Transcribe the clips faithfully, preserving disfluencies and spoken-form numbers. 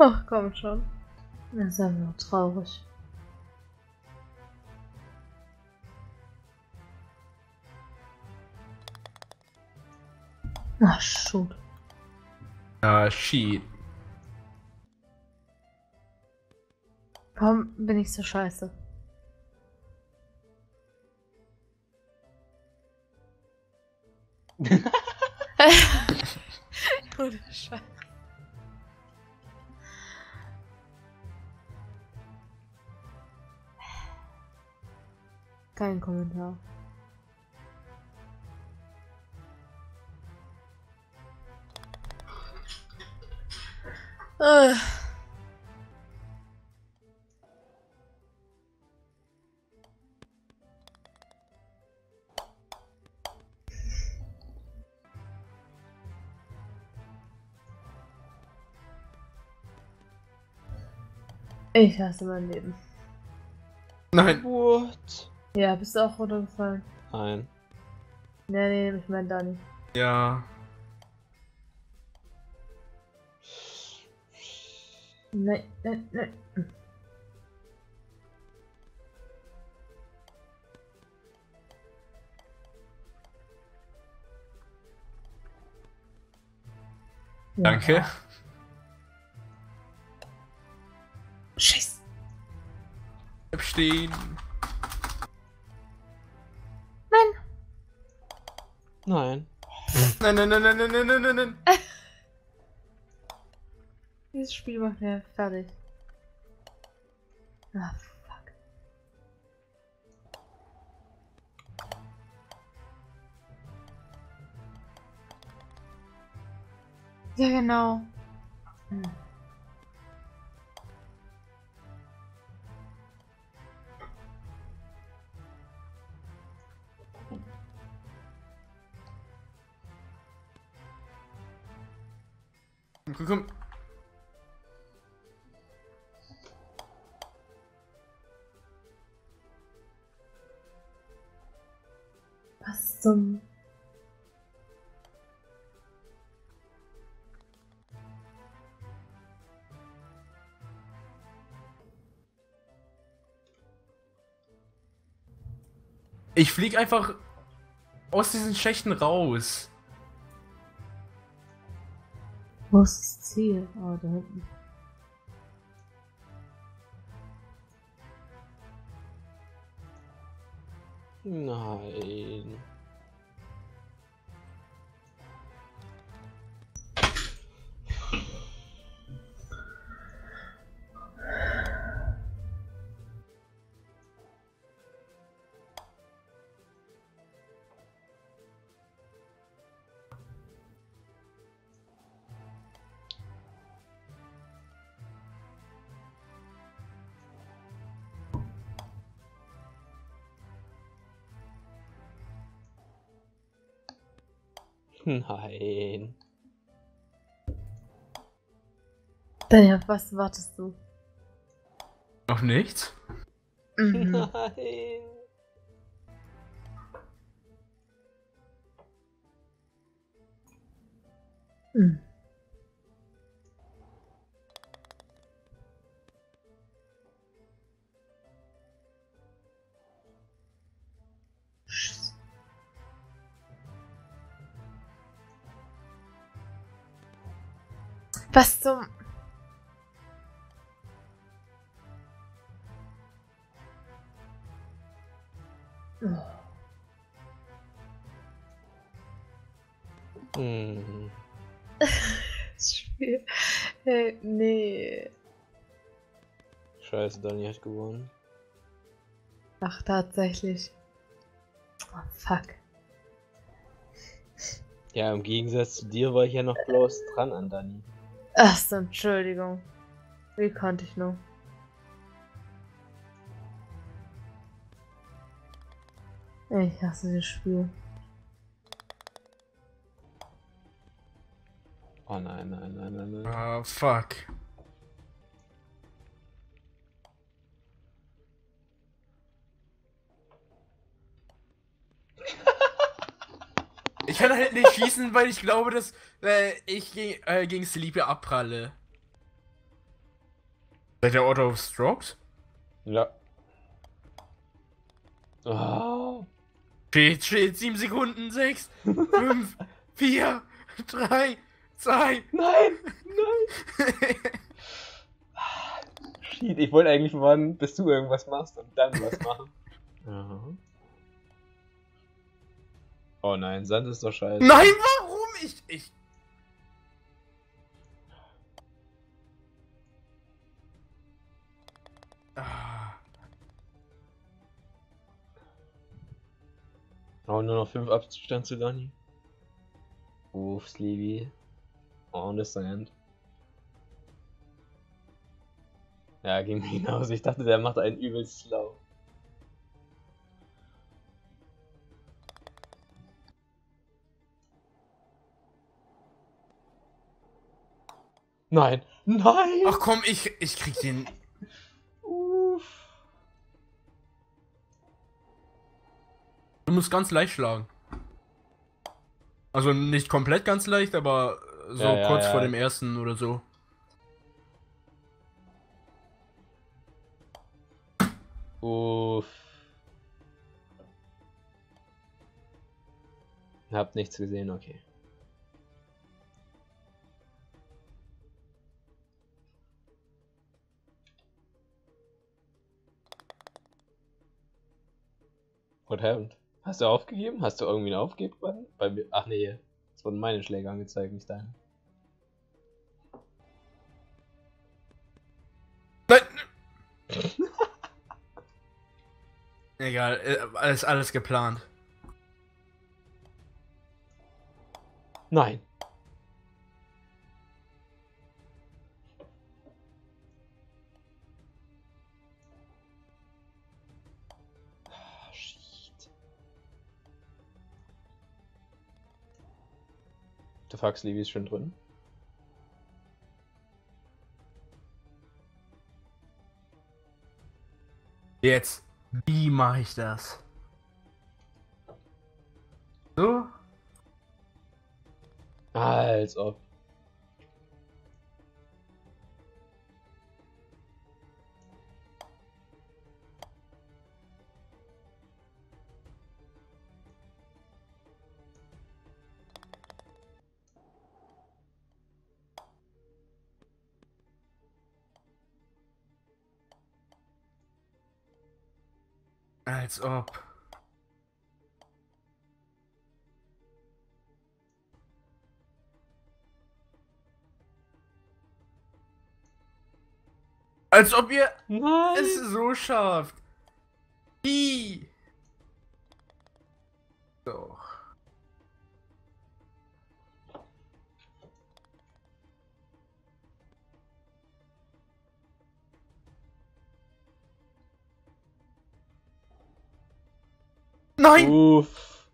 Ach komm schon. Das ist einfach nur traurig. Ach, shoot. Ah, shit. Warum bin ich so scheiße? Ohne Scheiße. Kein Kommentar. Äh. Ich hasse mein Leben. Nein. What? Ja, bist du auch runtergefallen? Nein. Nee, nee, ich meine Dani. Ja. Nein, nein, nein. Danke. Ja. Scheiße. Bleib stehen. Nein. Nein. Nein, nein, nein, nein, nein, nein, nein, nein, nein. Dieses Spiel macht mir fertig. Ah, fuck. Ja, genau. Hm. Komm, komm. Was zum... Ich flieg einfach aus diesen Schächten raus. Wo ist das Ziel? Oh, da hinten. Nein. Nein. Daniel, auf was wartest du? Noch nichts? Mhm. Nein. Mhm. Was zum... Oh. Hm. Das Spiel... Hey, nee. Scheiße, Dani hat gewonnen. Ach, tatsächlich. Oh, fuck. Ja, im Gegensatz zu dir war ich ja noch bloß dran an Dani. Ach so, Entschuldigung. Wie konnte ich nur? Ich hasse das Spiel. Oh nein, nein, nein, nein, nein. Ah, fuck. Ich kann halt nicht schießen, weil ich glaube, dass äh, ich gegen, äh, gegen Sleepy abpralle. Seid ihr Auto of Strokes? Ja. Oh. Steht, steht, sieben Sekunden, sechs, fünf, vier, drei, zwei. Nein! Nein! Shit, ich wollte eigentlich warten, bis du irgendwas machst und dann was machen. Aha. Oh nein, Sand ist doch scheiße. Nein, warum? Ich, ich... Ah. Oh, nur noch fünf Abstand zu Donny. Uff, Sleevy. On the Sand. Ja, ging mir hinaus. Ich dachte, der macht einen übelst schlau. Nein! Nein! Ach komm, ich, ich krieg den... Uff. Du musst ganz leicht schlagen. Also nicht komplett ganz leicht, aber so Ja, ja, kurz ja. vor dem ersten oder so. Uff. Hab nichts gesehen, okay. What happened? Hast du aufgegeben? Hast du irgendwie einen Aufgeben-Button? Bei mir. Ach nee, es wurden meine Schläge angezeigt, nicht deine. Nein! Egal, äh, alles, alles geplant. Nein. Ah, shit. Der Fax Levi ist schon drin. Jetzt. Wie mache ich das? So? Als ob. Als ob. Als ob ihr Nein! es so schafft. Wie? Doch. Nein! Uff.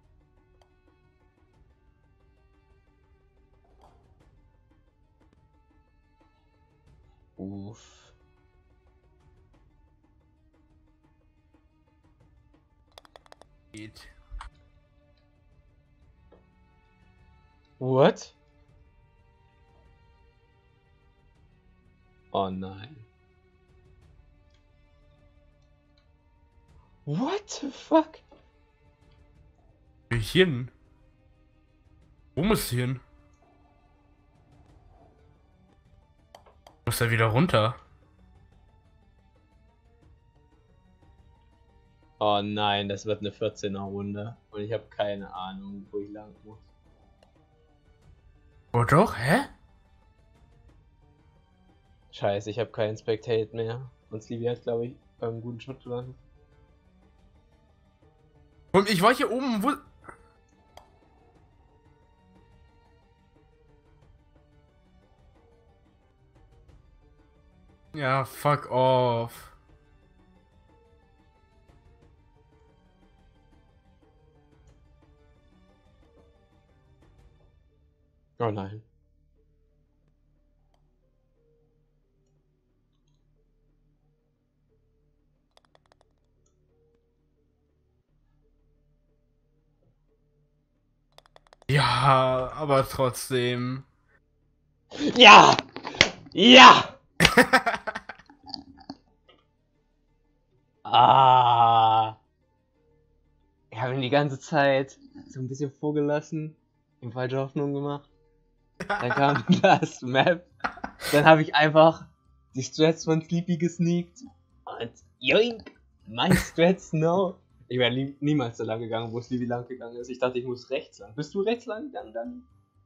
Uff. Geht. What? Oh nein. What the fuck? Will ich hin? Wo muss ich hin? Muss er wieder runter? Oh nein, das wird eine vierzehner Runde. Und ich habe keine Ahnung, wo ich lang muss. Oh doch, hä? Scheiße, ich habe keinen Spectate mehr. Und Sleevy hat, glaube ich, einen guten Schritt gelandet. Und ich war hier oben, wo... Ja, fuck off. Oh nein. Ja, aber trotzdem. Ja! Ja! Ah. Ich habe ihn die ganze Zeit so ein bisschen vorgelassen, ihm falsche Hoffnung gemacht. Dann kam das Map. Dann habe ich einfach die Strats von Sleepy gesneakt. Und joink, mein Strats, no. Ich wäre nie, niemals so lang gegangen, wo Sleepy lang gegangen ist. Ich dachte, ich muss rechts lang. Bist du rechts lang gegangen dann?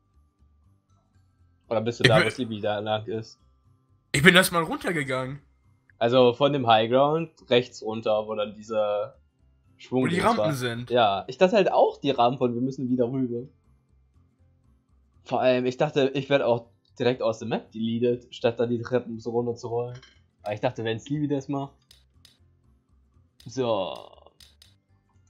Oder bist du Ich da, bin- wo Sleepy da lang ist? Ich bin erstmal runtergegangen. Also von dem Highground rechts runter, wo dann dieser Schwung Wo die ist, Rampen war. sind. Ja, ich dachte halt auch die Rampen und wir müssen wieder rüber. Vor allem, ich dachte, ich werde auch direkt aus der Map deleted, statt da die Treppen so runter zu rollen. Aber ich dachte, wenn Sleepy das macht. So.